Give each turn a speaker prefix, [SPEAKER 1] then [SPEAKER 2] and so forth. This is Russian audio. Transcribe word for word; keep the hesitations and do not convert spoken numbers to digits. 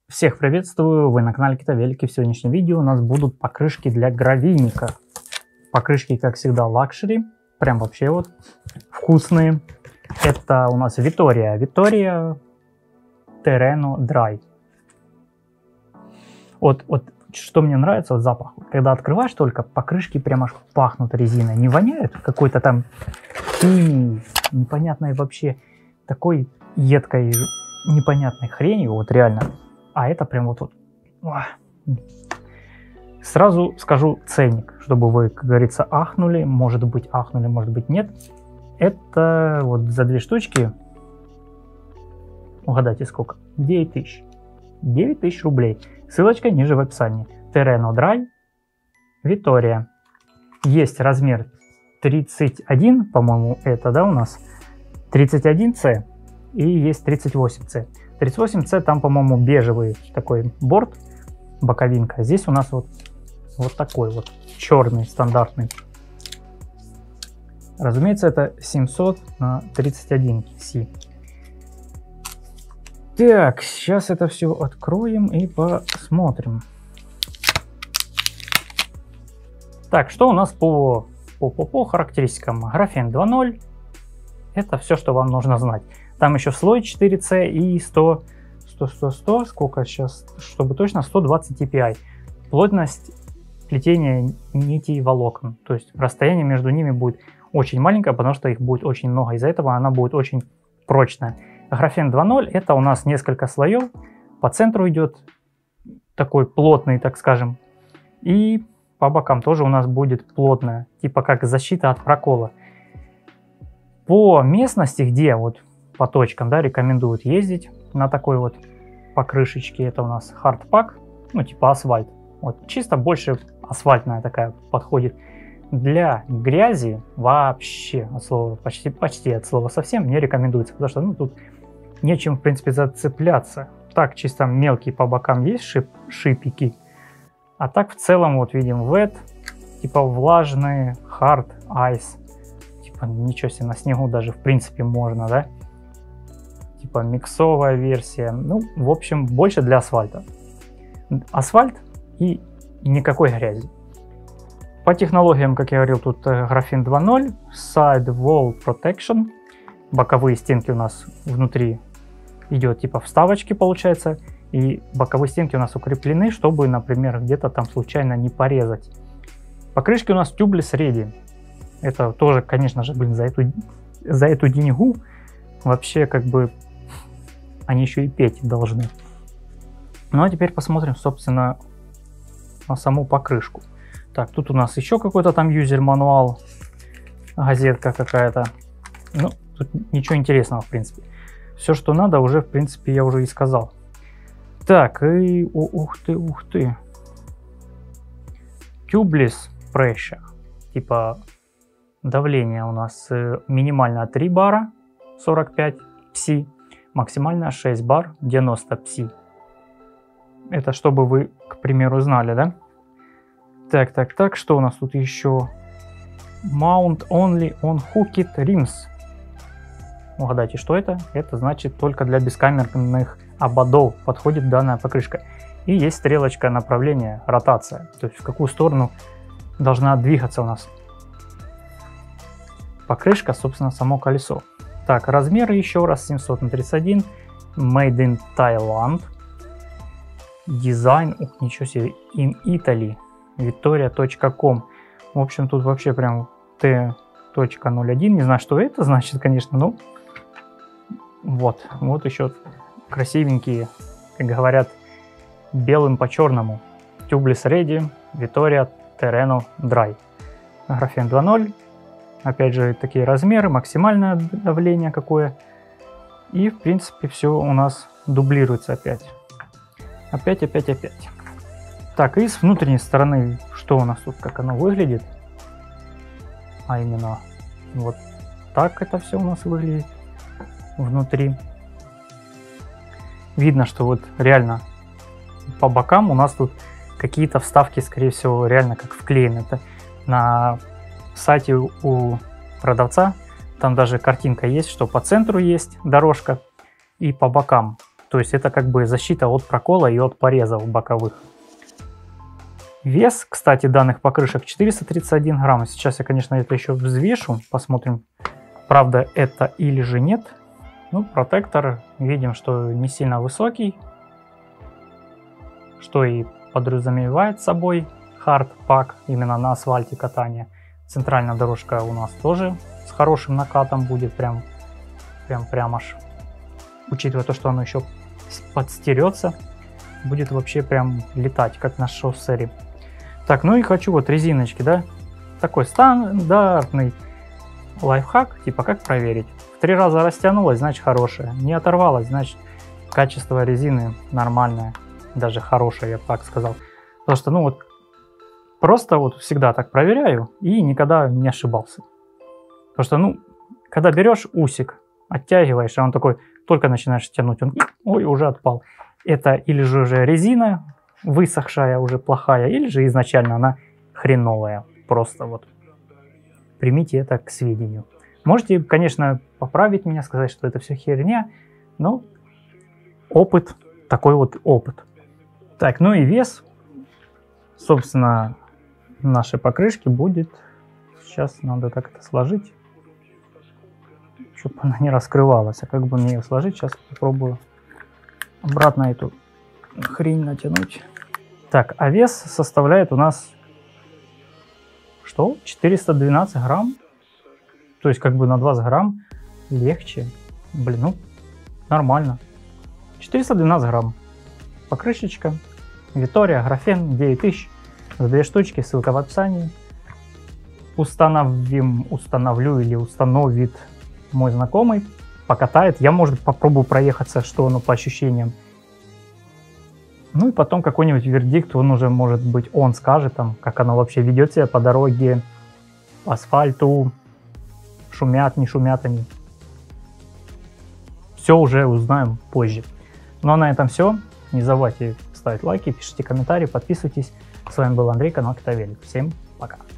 [SPEAKER 1] Всех приветствую, вы на канале Китавелики. В сегодняшнем видео у нас будут покрышки для гравийника. Покрышки, как всегда, лакшери, прям вообще вот вкусные. Это у нас Vittoria, Vittoria Terreno Dry. Вот, вот что мне нравится, вот запах. Когда открываешь только, покрышки прям аж пахнут резиной. Не воняют какой-то там химией, непонятной вообще, такой едкой, непонятной хренью, вот реально. А это прям вот, вот. Сразу скажу ценник, чтобы вы, как говорится, ахнули. Может быть ахнули, может быть нет. Это вот за две штучки, угадайте сколько? девять тысяч. девять тысяч рублей. Ссылочка ниже в описании. Terreno Dry, Vittoria. Есть размер тридцать один, по-моему, это, да, у нас? тридцать один С и есть тридцать восемь С. тридцать восемь С, там, по-моему, бежевый такой борт, боковинка. Здесь у нас вот, вот такой вот черный, стандартный. Разумеется, это семьсот на тридцать один С. Так, сейчас это все откроем и посмотрим. Так, что у нас по, по, по, по характеристикам? Графен два ноль. Это все, что вам нужно знать. Там еще слой четыре С и сто, сто, сто, сто, сколько сейчас, чтобы точно, сто двадцать Ти Пи Ай. Плотность плетения нитей волокон. То есть расстояние между ними будет очень маленькое, потому что их будет очень много. Из-за этого она будет очень прочная. Графен два ноль это у нас несколько слоев. По центру идет такой плотный, так скажем. И по бокам тоже у нас будет плотная. Типа как защита от прокола. По местности, где вот по точкам, да, рекомендуют ездить на такой вот покрышечке. Это у нас хардпак, ну типа асфальт. Вот чисто больше асфальтная такая подходит. Для грязи вообще от слова, почти, почти от слова совсем не рекомендуется, потому что ну, тут нечем в принципе зацепляться. Так чисто мелкие по бокам есть шип, шипики, а так в целом вот видим wet, типа влажные, hard, ice. Типа ничего себе, на снегу даже в принципе можно, да? Типа миксовая версия. Ну, в общем, больше для асфальта. Асфальт и никакой грязи. По технологиям, как я говорил, тут графен два ноль, Side Wall Protection. Боковые стенки у нас внутри идет типа вставочки, получается. И боковые стенки у нас укреплены, чтобы, например, где-то там случайно не порезать. Покрышки у нас Tubeless Ready. Это тоже, конечно же, блин, за эту, за эту деньгу вообще как бы они еще и петь должны. Ну а теперь посмотрим, собственно, на саму покрышку. Так, тут у нас еще какой-то там юзер-мануал, газетка какая-то. Ну, тут ничего интересного, в принципе. Все, что надо, уже, в принципе, я уже и сказал. Так, и... О, ух ты, ух ты. Tubeless Pressure. Типа давление у нас минимально три бара, сорок пять пси. Максимально шесть бар, девяносто пси. Это чтобы вы, к примеру, знали, да? Так, так, так, что у нас тут еще? Mount only on hooked rims. Угадайте, что это? Это значит только для бескамерных ободов подходит данная покрышка. И есть стрелочка направления, ротация. То есть в какую сторону должна двигаться у нас покрышка, собственно, само колесо. Так, размеры еще раз семьсот на тридцать один. Made in Thailand. Дизайн, ух, ничего себе, in Italy. Vittoria точка ком. В общем, тут вообще прям Т ноль один. Не знаю, что это значит, конечно, но вот, вот еще красивенькие, как говорят, белым по черному. Tubeless Ready, Vittoria Terreno Dry. Графен два ноль. Опять же, такие размеры, максимальное давление какое. И, в принципе, все у нас дублируется опять. Опять, опять, опять. Так, и с внутренней стороны, что у нас тут, как оно выглядит. А именно, вот так это все у нас выглядит внутри. Видно, что вот реально по бокам у нас тут какие-то вставки, скорее всего, реально как вклеены. Это на сайте у продавца, там даже картинка есть, что по центру есть дорожка и по бокам То есть это как бы защита от прокола и от порезов боковых. Вес, кстати, данных покрышек четыреста тридцать один грамм. Сейчас я, конечно, это еще взвешу, посмотрим, правда это или же нет. Ну, протектор, видим, что не сильно высокий, что и подразумевает собой хард-пак именно на асфальте катания. Центральная дорожка у нас тоже с хорошим накатом будет, прям, прям, прям аж, учитывая то, что оно еще подстерется, будет вообще прям летать, как на шоссере. Так, ну и хочу вот резиночки, да, такой стандартный лайфхак, типа как проверить. В три раза растянулась, значит хорошая, не оторвалась, значит качество резины нормальное, даже хорошее, я бы так сказал. Потому что, ну вот, просто вот всегда так проверяю и никогда не ошибался. Потому что, ну, когда берешь усик, оттягиваешь, а он такой, только начинаешь тянуть, он, ой, уже отпал. Это или же уже резина высохшая, уже плохая, или же изначально она хреновая. Просто вот примите это к сведению. Можете, конечно, поправить меня, сказать, что это все херня, но опыт, такой вот опыт. Так, ну и вес, собственно, нашей покрышки будет, сейчас надо так это сложить, чтобы она не раскрывалась. А как бы мне ее сложить, сейчас попробую обратно эту хрень натянуть. Так, а вес составляет у нас что? четыреста двенадцать грамм. То есть как бы на двадцать грамм легче. Блин, ну нормально. четыреста двенадцать грамм. Покрышечка. Витория, графен, девять тысяч. За две штучки, ссылка в описании. Установим, установлю или установит мой знакомый. Покатает. Я, может, попробую проехаться, что оно по ощущениям. Ну и потом какой-нибудь вердикт, он уже, может быть, он скажет, там, как оно вообще ведет себя по дороге, по асфальту, шумят, не шумят они. Все уже узнаем позже. Ну а на этом все. Не забывайте ставить лайки, пишите комментарии, подписывайтесь. С вами был Андрей, канал Китавелик. Всем пока.